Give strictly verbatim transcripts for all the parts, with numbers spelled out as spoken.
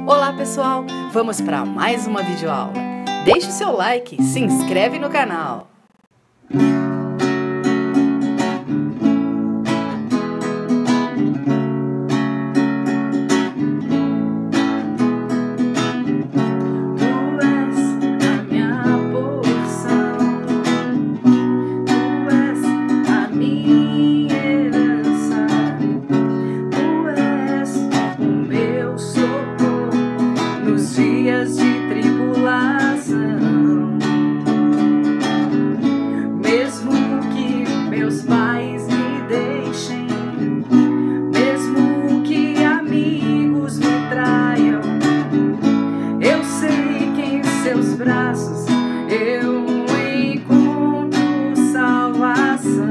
Olá pessoal, vamos para mais uma videoaula. Deixe o seu like, se inscreve no canal. Dias de tribulação, mesmo que meus pais me deixem, mesmo que amigos me traiam, eu sei que em seus braços eu encontro salvação.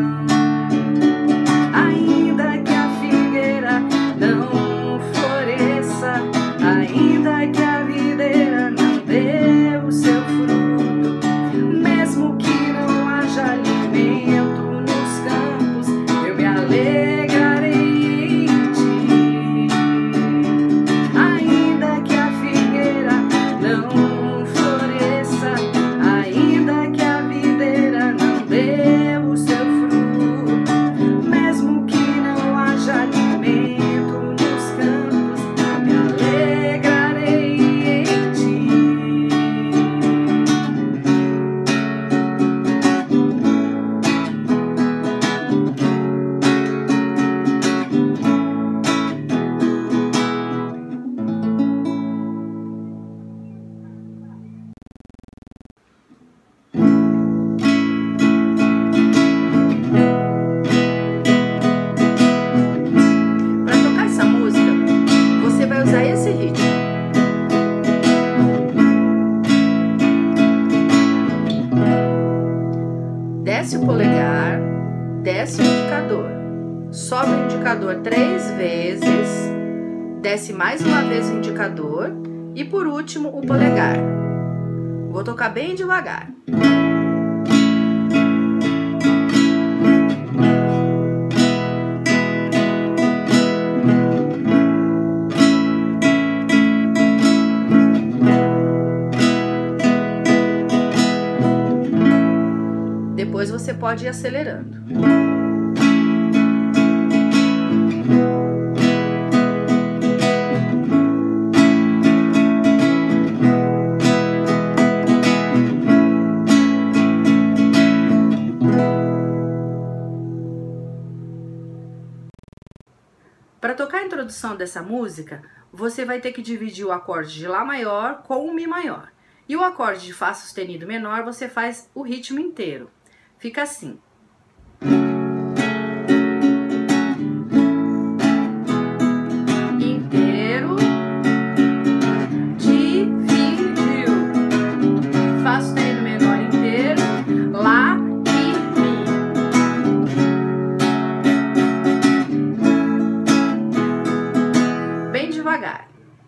Ainda que a figueira não floresça, ainda que a videira não dê o seu fruto, mesmo que não haja alimento nos campos, eu me alegrarei em ti. Ainda que a figueira não floresça, ainda que a videira não dê o seu fruto, mesmo que não haja alimento nos campos, eu me alegrarei em ti. Para tocar essa música, você vai usar esse ritmo. Desce o polegar, desce o indicador, sobe o indicador três vezes, desce mais uma vez o indicador e por último o polegar. Vou tocar bem devagar. Depois você pode ir acelerando. Para tocar a introdução dessa música, você vai ter que dividir o acorde de Lá maior com o Mi maior. E o acorde de Fá sustenido menor, você faz o ritmo inteiro. Fica assim. Inteiro, dividiu. Fá sustenido menor inteiro, Lá e Mi. Bem devagar.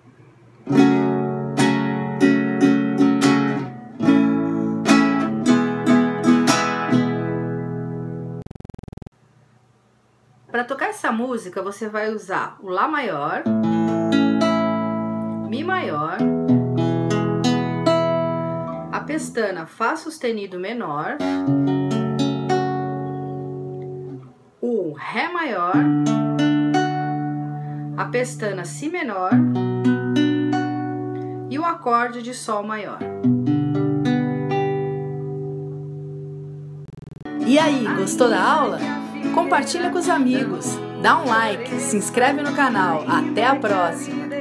Para tocar essa música, você vai usar o Lá maior, Mi maior, a pestana Fá sustenido menor, o Ré maior, a pestana Si menor e o acorde de Sol maior. E aí, gostou da aula? Compartilha com os amigos, dá um like, se inscreve no canal. Até a próxima!